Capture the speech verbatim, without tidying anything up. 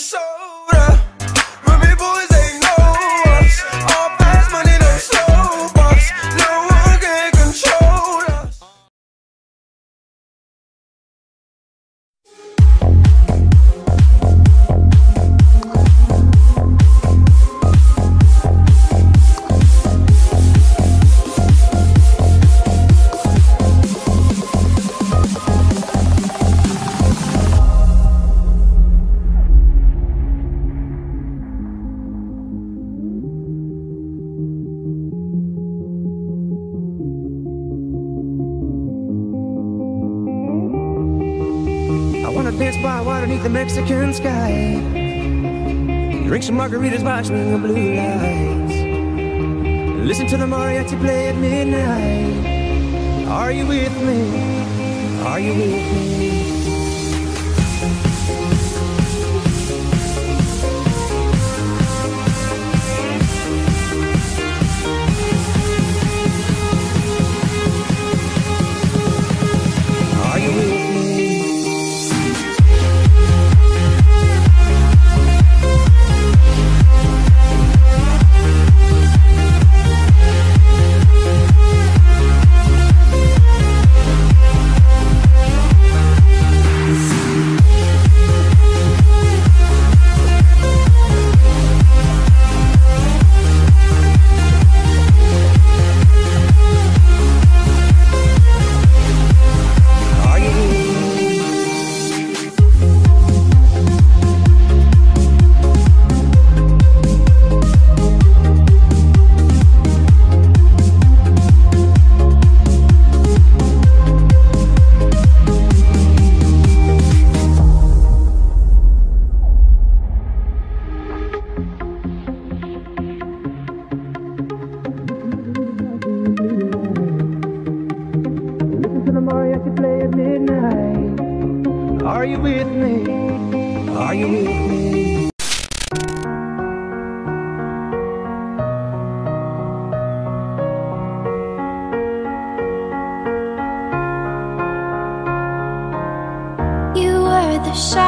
soda. Remy boys, they know us. All fast money, no slow bucks. No one can control us. Dance by water beneath the Mexican sky. Drink some margaritas watching the blue lights. Listen to the mariachi play at midnight. Are you with me? Are you with me? Are you with me? Are you with me? Are you with me? You were the shot